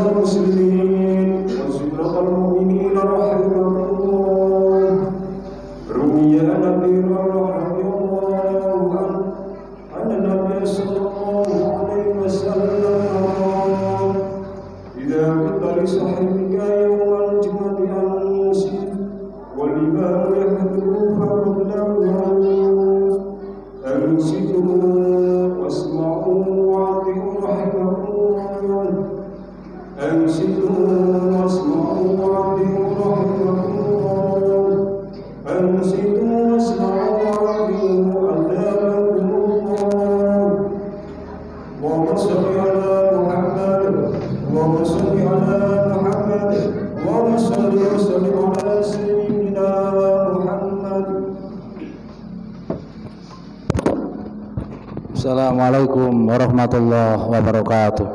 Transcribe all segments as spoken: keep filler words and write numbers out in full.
المسلمين وزمرة المؤمنين رحمكم الله. روي عن أبي هريرة رضي الله عنه أن النبي صلى الله عليه وسلم قال: إذا قلت لصاحبك يوم الجمعة أنصت والإمام يحضر فقل له أنصتوا واسمعوا وأطيعوا رحمكم الله. أنصتوا واسمعوا وأطيعوا رحمكم الله. أنصتوا واسمعوا وأطيعوا أثابكم الله. اللهم صل على محمد اللهم صل على محمد اللهم صل وسلم على سيدنا محمد. Assalamualaikum warahmatullahi wabarakatuh.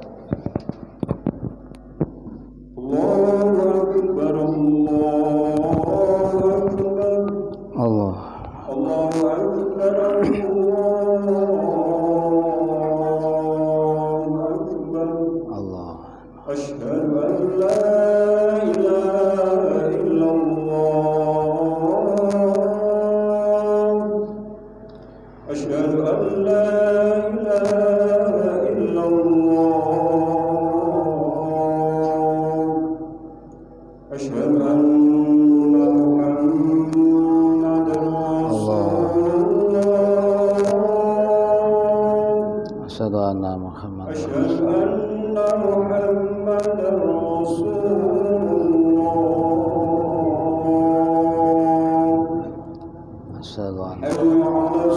Allahu Akbar, Allahu Akbar. Allah. Allahu Akbar, Allahu Akbar. Allah. Asyhadu an la ilaha illallah. Asyhadu an la ilaha illallah. Asyhadu anna Muhammadan Rasulullah. Asyhadu anna Muhammadan Asyhadu anna Muhammadan Rasulullah. Asyhadu anna Hayya 'alas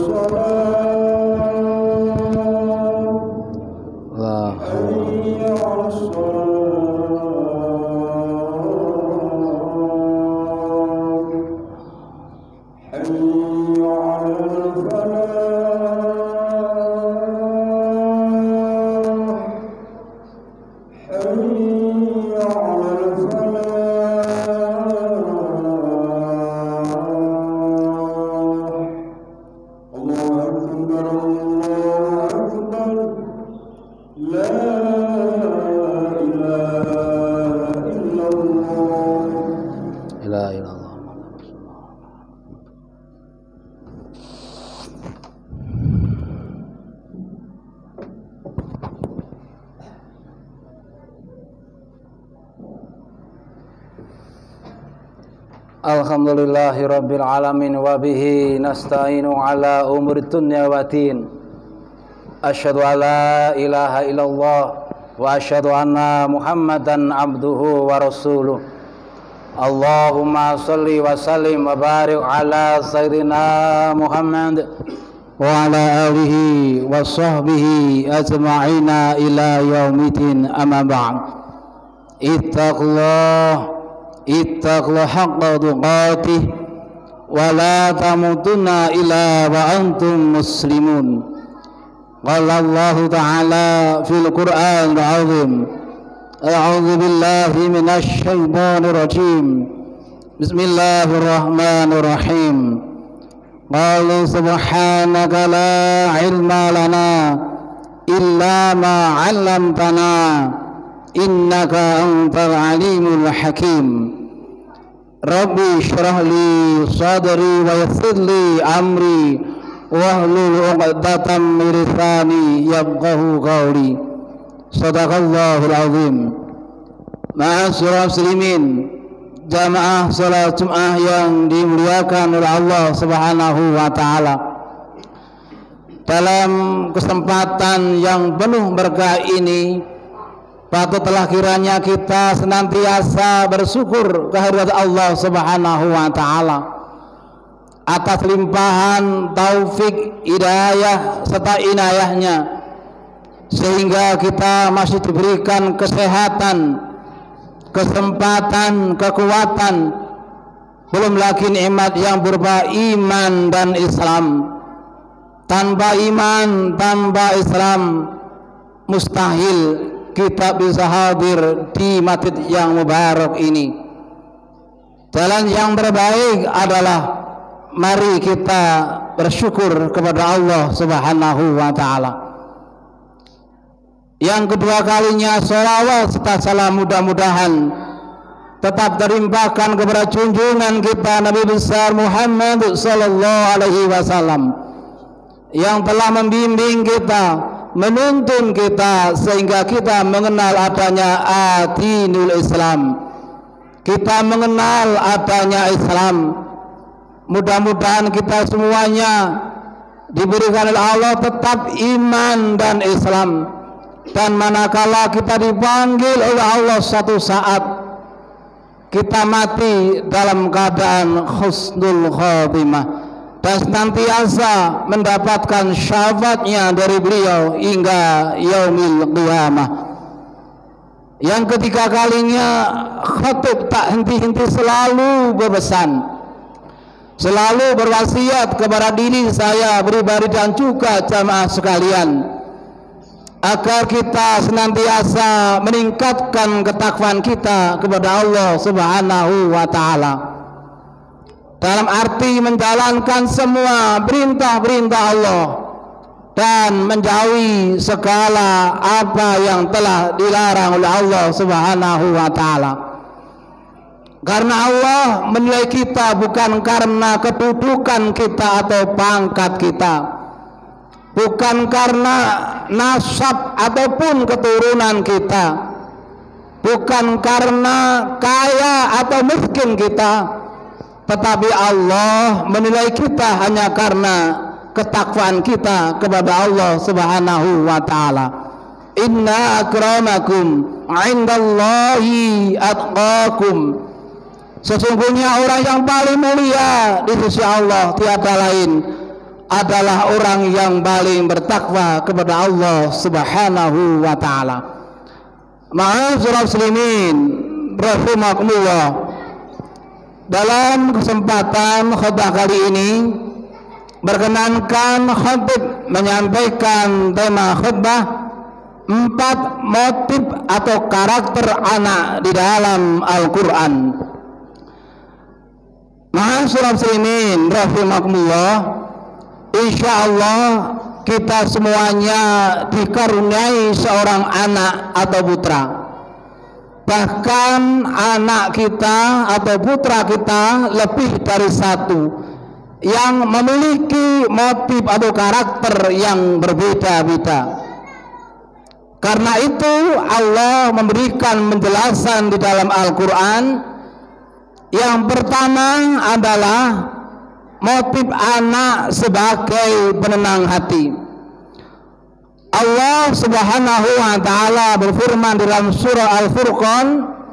shalah. la Hayya 'alas shalah. Hayya 'alal falah. Hayya 'alal falah. Allahu Akbar, Allahu Akbar. La ilaha illallah. ila ilallah. Alhamdulillahi rabbil alamin wa bihi nasta'inu ala umuri dunya wa din. Asyhadu an la ilaha illallah wa asyhadu anna Muhammadan abduhu wa rasuluh. Allahumma shalli wa sallim wa barik ala sayyidina Muhammad wa ala alihi wa sahbihi ajma'ina ila yaumidin, amma ba'd. Ittaqullah ittaqullah haqqa tuqatih wa la tamutunna illa wa antum muslimun. Qala Allah ta'ala fil Qur'anil 'azim. A'udzu billahi minasy syaithanir rajim. Bismillahirrahmanirrahim. Qalu subhanaka la ilma lana illa ma 'allamtana innaka antal alimul hakim. Rabbi syrah li sadri wa yassir li amri wahlul 'uqdatam min lisani yafqahu qawli. Shadaqallahul azim. Ma'asyiral muslimin, jamaah salat Jumat yang dimuliakan oleh Allah Subhanahu wa taala. Dalam kesempatan yang penuh berkah ini, patutlah kiranya kita senantiasa bersyukur kehadirat Allah Subhanahu wa taala atas limpahan taufik, hidayah serta inayahnya, sehingga kita masih diberikan kesehatan, kesempatan, kekuatan, belum lagi nikmat yang berupa iman dan Islam. Tanpa iman, tanpa Islam, mustahil kita bisa hadir di masjid yang mubarak ini. Jalan yang terbaik adalah mari kita bersyukur kepada Allah Subhanahu wa taala. Yang kedua kalinya sholawat serta salam mudah-mudahan tetap terimpahkan kepada junjungan kita Nabi besar Muhammad sallallahu alaihi wasallam yang telah membimbing kita, menuntun kita sehingga kita mengenal adanya adinul Islam, kita mengenal adanya Islam. Mudah-mudahan kita semuanya diberikan oleh Allah tetap iman dan Islam, dan manakala kita dipanggil oleh Allah suatu saat kita mati dalam keadaan husnul khotimah dan senantiasa mendapatkan syafaatnya dari beliau hingga yaumil qiyamah. Yang ketiga kalinya khatib tak henti-henti selalu berpesan, selalu berwasiat kepada diri saya pribadi dan juga jamaah sekalian agar kita senantiasa meningkatkan ketakwaan kita kepada Allah Subhanahu wa taala dalam arti menjalankan semua perintah-perintah Allah dan menjauhi segala apa yang telah dilarang oleh Allah Subhanahu wa taala. Karena Allah menilai kita bukan karena kedudukan kita atau pangkat kita, bukan karena nasab ataupun keturunan kita, bukan karena kaya atau miskin kita, tetapi Allah menilai kita hanya karena ketakwaan kita kepada Allah Subhanahu wa taala. Inna akramakum 'indallahi atqakum. Sesungguhnya orang yang paling mulia di sisi Allah tiada lain adalah orang yang paling bertakwa kepada Allah Subhanahu wa taala. Ma'asyiral muslimin rahimakumullah, dalam kesempatan khutbah kali ini berkenankan khatib menyampaikan tema khutbah empat motif atau karakter anak di dalam Al-Quran. Ma'asyiral muslimin rahimakumullah, insyaallah kita semuanya dikaruniai seorang anak atau putra. Bahkan anak kita atau putra kita lebih dari satu yang memiliki motif atau karakter yang berbeda-beda. Karena itu Allah memberikan penjelasan di dalam Al-Quran. Yang pertama adalah motif anak sebagai penenang hati. Allah Subhanahu wa taala berfirman dalam surah Al-Furqan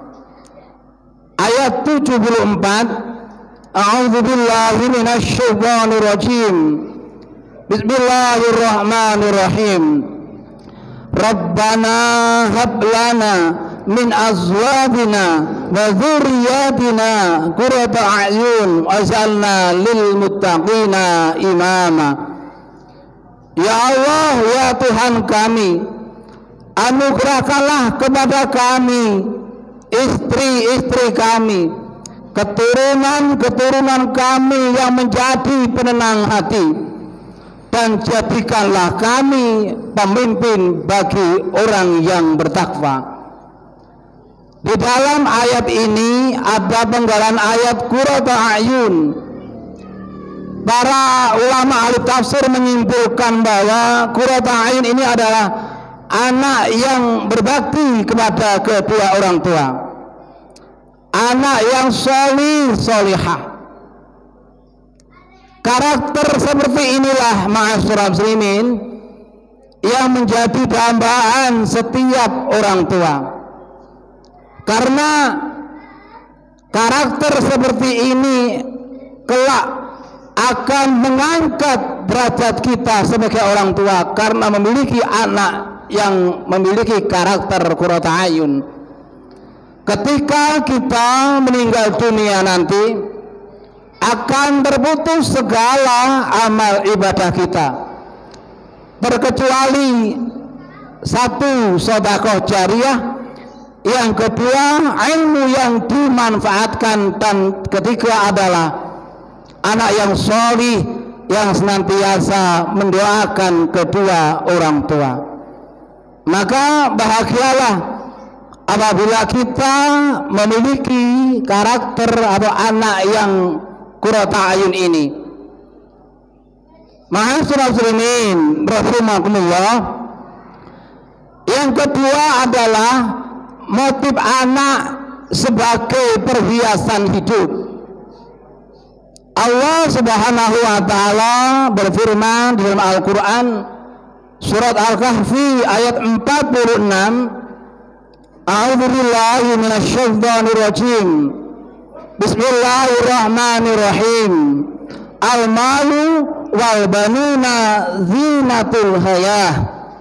ayat tujuh puluh empat, A'udzubillahi minasyaitonir rajim. Bismillahirrahmanirrahim. Rabbana hab lana min azwajina wa dzurriyyatina qurrata a'yun waj'alna lil muttaqina imama. Ya Allah, ya Tuhan kami, anugerahkanlah kepada kami istri-istri kami, keturunan-keturunan kami yang menjadi penenang hati, dan jadikanlah kami pemimpin bagi orang yang bertakwa. Di dalam ayat ini ada penggalan ayat qurrata a'yun. Para ulama ahli tafsir menyimpulkan bahwa qurrata a'yun ini adalah anak yang berbakti kepada kedua orang tua, anak yang sholih sholihah. Karakter seperti inilah ma'asyiral muslimin yang menjadi dambaan setiap orang tua. Karena karakter seperti ini kelak akan mengangkat derajat kita sebagai orang tua karena memiliki anak yang memiliki karakter qurrata a'yun. Ketika kita meninggal dunia nanti akan terputus segala amal ibadah kita, terkecuali satu sedekah jariyah, yang kedua ilmu yang dimanfaatkan, dan ketiga adalah anak yang sholih yang senantiasa mendoakan kedua orang tua. Maka bahagialah apabila kita memiliki karakter atau anak yang qurrata ayun ini. Ma'asyiral muslimin rahimakumullah. Yang kedua adalah motif anak sebagai perhiasan hidup. Allah Subhanahu wa taala berfirman di dalam Al-Qur'an surat Al-Kahfi ayat empat puluh enam, A'udzu billahi minasyaitonir rajim. Bismillahirrahmanirrahim. Al-malu wal banuna zinatul hayah.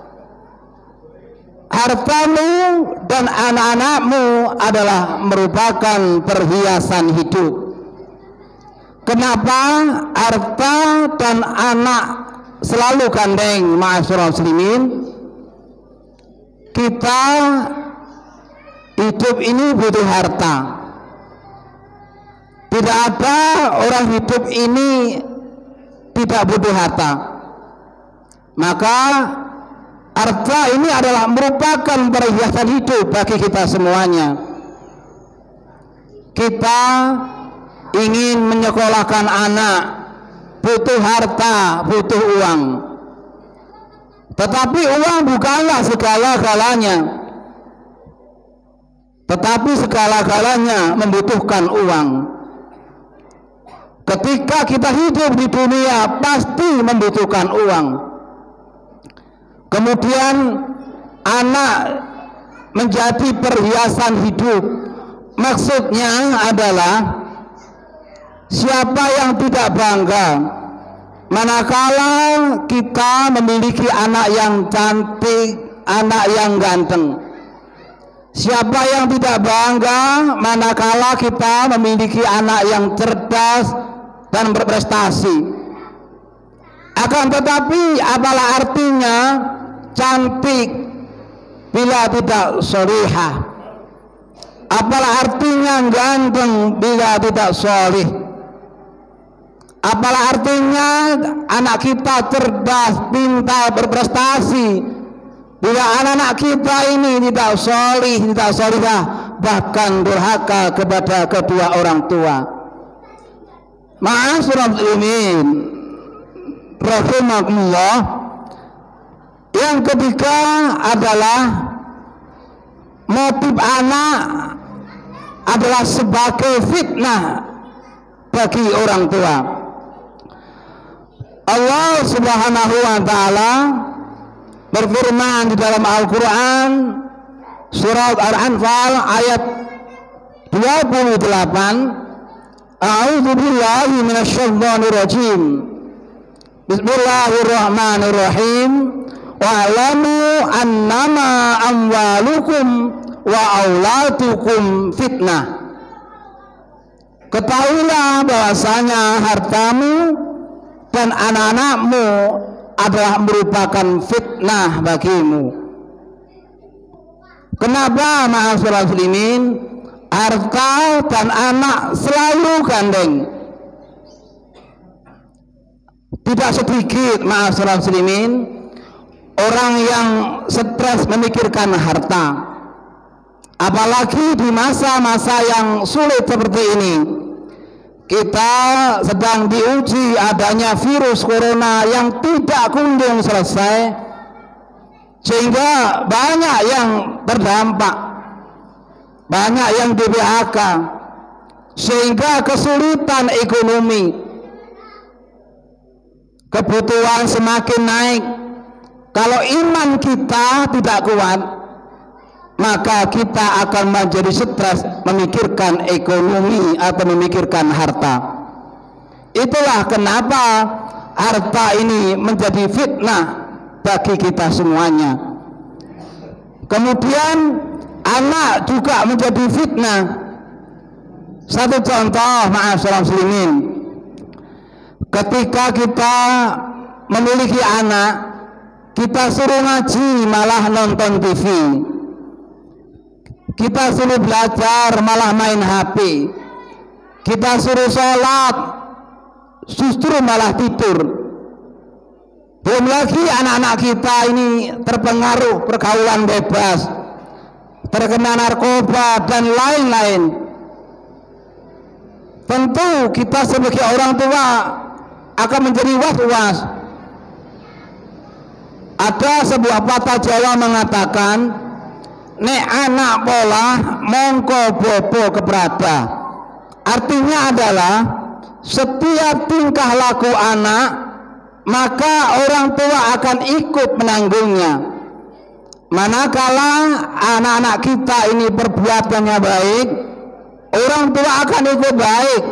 Hartamu dan anak-anakmu adalah merupakan perhiasan hidup. Kenapa harta dan anak selalu gandeng, ma'asyiral muslimin? Kita hidup ini butuh harta. Tidak ada orang hidup ini tidak butuh harta. Maka harta ini adalah merupakan perhiasan hidup bagi kita semuanya. Kita ingin menyekolahkan anak, butuh harta, butuh uang. Tetapi uang bukanlah segala-galanya. Tetapi segala-galanya membutuhkan uang. Ketika kita hidup di dunia pasti membutuhkan uang. Kemudian anak menjadi perhiasan hidup. Maksudnya adalah siapa yang tidak bangga manakala kita memiliki anak yang cantik, anak yang ganteng? Siapa yang tidak bangga manakala kita memiliki anak yang cerdas dan berprestasi? Akan tetapi apalah artinya cantik bila tidak sholihah? Apalah artinya ganteng bila tidak sholih? Apalah artinya anak kita cerdas, pintar, berprestasi bila anak-anak kita ini tidak sholih, tidak sholihah, bahkan durhaka kepada kedua orang tua? Ma'asyiral muslimin rahimakumullah. Yang ketiga adalah motif anak adalah sebagai fitnah bagi orang tua. Allah Subhanahu wa taala berfirman di dalam Al-Qur'an surat Al-Anfal ayat dua puluh delapan, A'udzu billahi minasyaitonir rajim. Bismillahirrahmanirrahim. Wa'lamu annama amwalukum wa auladukum fitnah. Ketahuilah bahwasanya hartamu dan anak-anakmu adalah merupakan fitnah bagimu. Kenapa, ma'asyiral muslimin? Harta dan anak selalu gandeng. Tidak sedikit, ma'asyiral muslimin, orang yang stres memikirkan harta. Apalagi di masa-masa yang sulit seperti ini. Kita sedang diuji adanya virus corona yang tidak kunjung selesai, sehingga banyak yang terdampak, banyak yang di P H K, sehingga kesulitan ekonomi, kebutuhan semakin naik. Kalau iman kita tidak kuat, maka kita akan menjadi stres memikirkan ekonomi atau memikirkan harta. Itulah kenapa harta ini menjadi fitnah bagi kita semuanya. Kemudian anak juga menjadi fitnah. Satu contoh, ma'asyiral muslimin, ketika kita memiliki anak, kita suruh ngaji malah nonton T V. Kita suruh belajar malah main H P. Kita suruh sholat justru malah tidur. Belum lagi anak-anak kita ini terpengaruh pergaulan bebas, terkena narkoba dan lain-lain. Tentu kita sebagai orang tua akan menjadi was-was. Ada sebuah patah Jawa mengatakan, nek anak pola mongko bobo keberada. Artinya adalah setiap tingkah laku anak, maka orang tua akan ikut menanggungnya. Manakala anak-anak kita ini perbuatannya baik, orang tua akan ikut baik.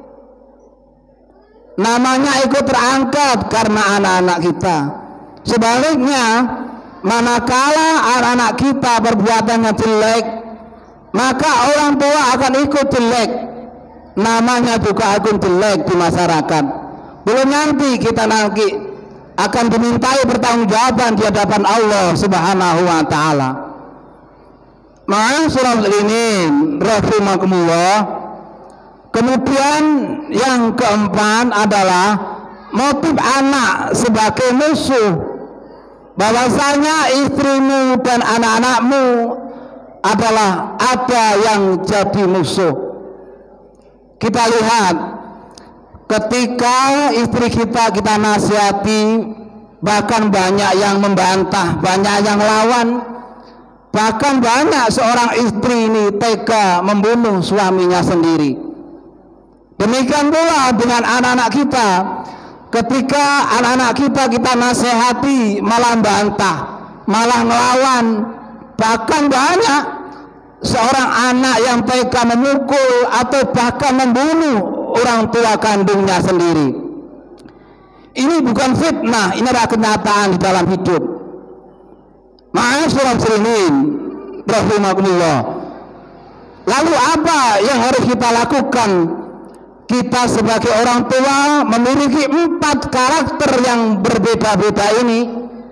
Namanya ikut terangkat karena anak-anak kita. Sebaliknya, manakala anak-anak kita perbuatannya jelek, maka orang tua akan ikut jelek. Namanya juga akan jelek di masyarakat. Belum nanti kita nanti akan dimintai pertanggungjawaban di hadapan Allah Subhanahu wa taala. Ma'asyiral muslimin rahimakumullah. Kemudian yang keempat adalah motif anak sebagai musuh. Bahwasanya istrimu dan anak-anakmu adalah ada yang jadi musuh. Kita lihat ketika istri kita kita nasihati, bahkan banyak yang membantah, banyak yang lawan, bahkan banyak seorang istri ini tega membunuh suaminya sendiri. Demikian pula dengan anak-anak kita, ketika anak-anak kita kita nasihati malah bantah, malah melawan, bahkan banyak seorang anak yang tega memukul atau bahkan membunuh orang tua kandungnya sendiri. Ini bukan fitnah, ini adalah kenyataan di dalam hidup. Ma'asyiral muslimin rahimakumullah. Lalu apa yang harus kita lakukan? Kita sebagai orang tua memiliki empat karakter yang berbeda-beda ini.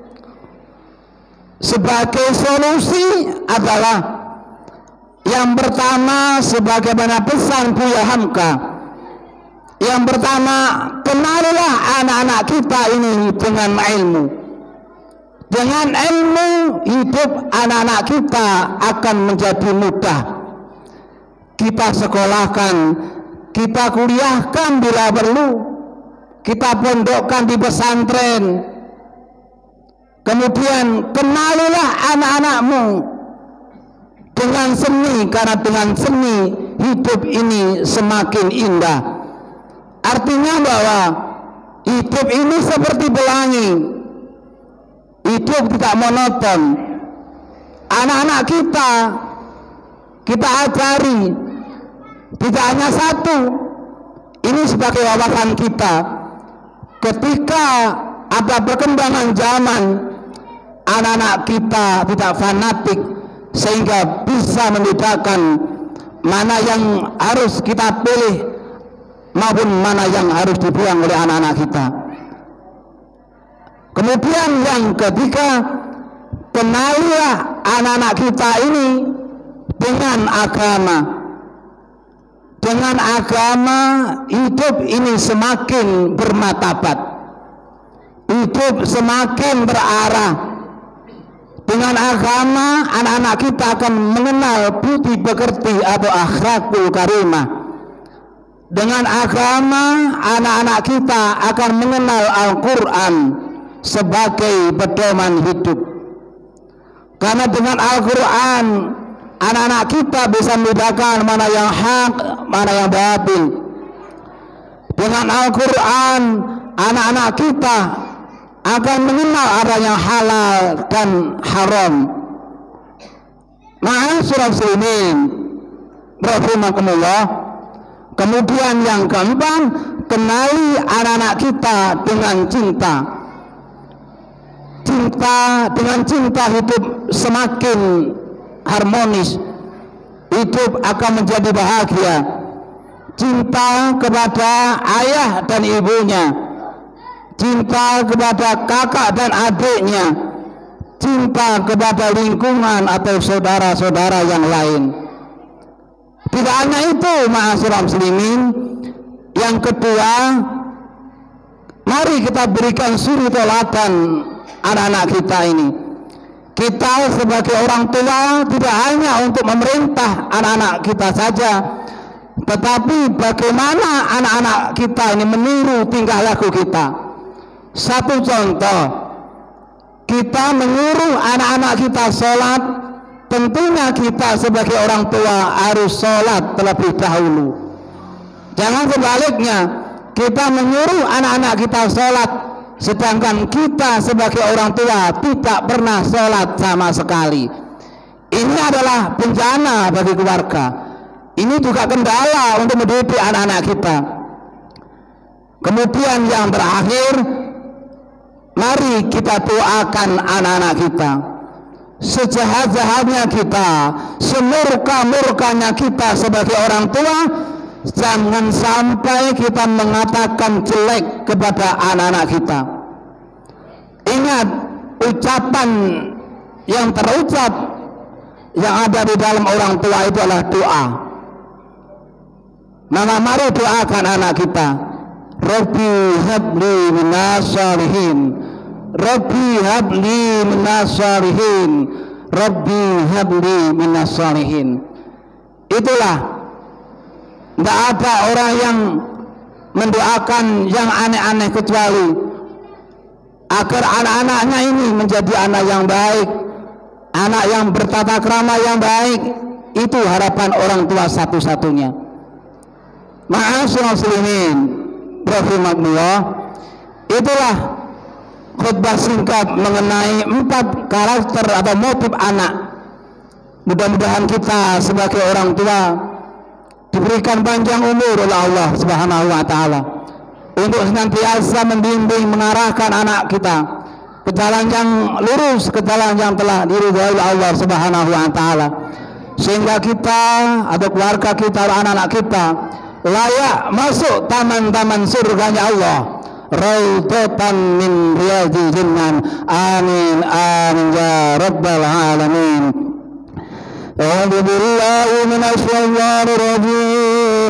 Sebagai solusi adalah yang pertama, sebagaimana pesan Buya Hamka, yang pertama, kenalilah anak-anak kita ini dengan ilmu. Dengan ilmu hidup anak-anak kita akan menjadi mudah. Kita sekolahkan, kita kuliahkan bila perlu, kita pondokkan di pesantren. Kemudian kenalilah anak-anakmu dengan seni, karena dengan seni hidup ini semakin indah. Artinya bahwa hidup ini seperti pelangi, hidup tidak monoton. Anak-anak kita kita ajari tidak hanya satu, ini sebagai wawasan kita. Ketika ada perkembangan zaman, anak-anak kita tidak fanatik sehingga bisa membedakan mana yang harus kita pilih maupun mana yang harus dibuang oleh anak-anak kita. Kemudian yang ketiga, kenalilah anak-anak kita ini dengan agama. Dengan agama hidup ini semakin bermartabat, hidup semakin berarah. Dengan agama anak-anak kita akan mengenal budi pekerti atau akhlakul karimah. Dengan agama anak-anak kita akan mengenal Al-Quran sebagai pedoman hidup. Karena dengan Al-Quran anak-anak kita bisa membedakan mana yang hak, mana yang batil. Dengan Al-Quran anak-anak kita akan mengenal ada yang halal dan haram. Ma'asyiral muslimin rahimakumullah. Kemudian yang keempat, kenali anak-anak kita dengan cinta. Cinta, dengan cinta hidup semakin harmonis, hidup akan menjadi bahagia. Cinta kepada ayah dan ibunya, cinta kepada kakak dan adiknya, cinta kepada lingkungan atau saudara-saudara yang lain. Tidak hanya itu, ma'asyiral muslimin, yang kedua, Mari kita berikan suri teladan anak-anak kita ini. Kita sebagai orang tua tidak hanya untuk memerintah anak-anak kita saja, tetapi bagaimana anak-anak kita ini meniru tingkah laku kita. Satu contoh, kita menyuruh anak-anak kita sholat, tentunya kita sebagai orang tua harus sholat terlebih dahulu. Jangan sebaliknya, kita menyuruh anak-anak kita sholat, sedangkan kita sebagai orang tua tidak pernah sholat sama sekali. Ini adalah bencana bagi keluarga. Ini juga kendala untuk mendidik anak-anak kita. Kemudian yang terakhir, mari kita doakan anak-anak kita. Sejahat-jahatnya kita, semurka-murkanya kita sebagai orang tua, jangan sampai kita mengatakan jelek kepada anak-anak kita. Ingat, ucapan yang terucap yang ada di dalam orang tua itu adalah doa. Maka mari doakan anak kita. Rabbi habli minas shalihin, Rabbi habli minas shalihin, Rabbi habli minas shalihin. Itulah, tidak ada orang yang mendoakan yang aneh-aneh kecuali agar anak-anaknya ini menjadi anak yang baik, anak yang bertata krama yang baik. Itu harapan orang tua satu-satunya. Ma'asyiral muslimin rahimakumullah, itulah khutbah singkat mengenai empat karakter atau motif anak. Mudah-mudahan kita sebagai orang tua diberikan panjang umur oleh Allah Subhanahu wa taala untuk senantiasa membimbing, mengarahkan anak kita ke jalan yang lurus, ke jalan yang telah diridhai oleh Allah Subhanahu wa taala, sehingga kita atau keluarga kita, anak-anak kita layak masuk taman-taman surganya Allah, raudhatan min riyadil jannan. Amin amin ya rabbal alamin. A'udzu billahi minasy syaithanir rajim.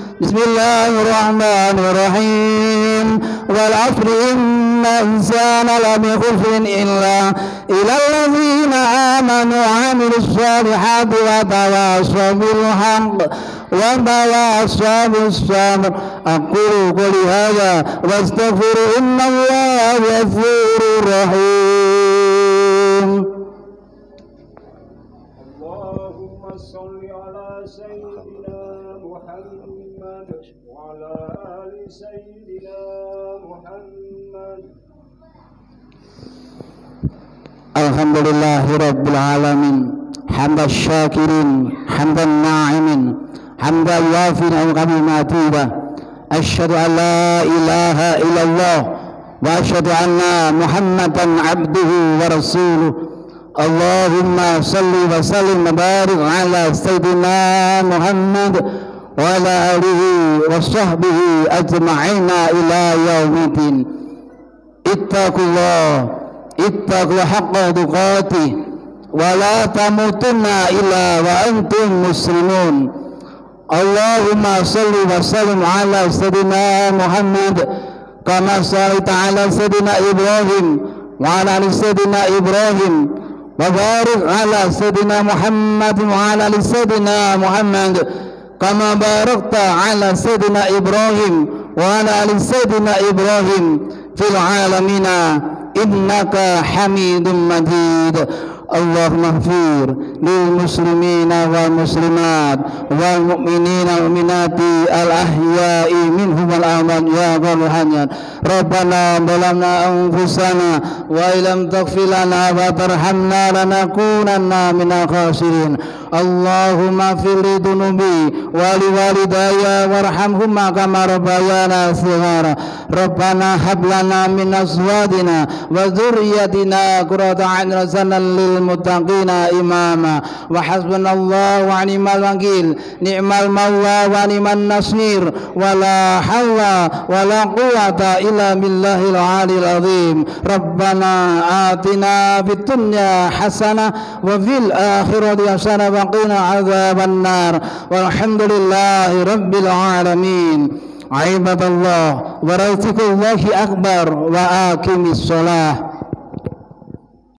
Bismillahirrahmanirrahim. Wal 'asri innal insana lafi khusrin illa illal ladzina amanu wa 'amilus shalihati wa tawassaw bil haqq wa tawassaw bis sabr. Aqulu qouli hadza wastaghfiru innallaha ghafurur rahim. Allahumma shalli ala sayyidina Muhammad wa ala ali sayyidina Muhammad. Alhamdulillahi rabbil alamin, hamdas syakirin, hamdan na'imin, hamdan wafin wa qadimatiba. Asyhadu an la ilaha illallah wa asyhadu anna Muhammadan abduhu wa rasuluh. Allahumma salli wa sallim wa barik ala sayyidina Muhammad wa ala alihi wa sahbihi ajma'ina ila yaumiddin. Ittaqullah ittaqu haqqa tuqatih wa la tamutunna illa wa antum muslimun. Allahumma salli wa sallim ala sayyidina Muhammad kama sallaita ala sayyidina Ibrahim wa ala ali sayyidina Ibrahim wa barik ala sayyidina Muhammad wa ala ali sayyidina Muhammad kama barakta ala sayyidina Ibrahim wa ala ali sayyidina Ibrahim fil alamina innaka hamidum majid. Allahumma ighfir lil muslimina wal muslimat wal mu'minina wal mu'minati al ahya'i minhum wal amwat ya Rahman. Rabbana zalamna anfusana wa illam taghfir lana wa tarhamna lanakunanna minal khasirin. Allahumma ighfir li dhunubi wa li walidayya warhamhuma kama rabbayana shighara. Rabbana hab lana min azwajina wa dhurriyyatina qurrata a'yun waj'alna lil muttaqina imama. Wa hasbunallahu wa ni'mal wakil, ni'mal mawla wa ni'man nasir, wa la hawla wa la quwwata illa billahil aliyil azim. Rabbana atina fid dunya hasanah wa fil akhirati hasanah wa qina adzaban nar. Walhamdulillahi rabbil alamin. عباد الله ورزق الله أكبر وآقم الصلاة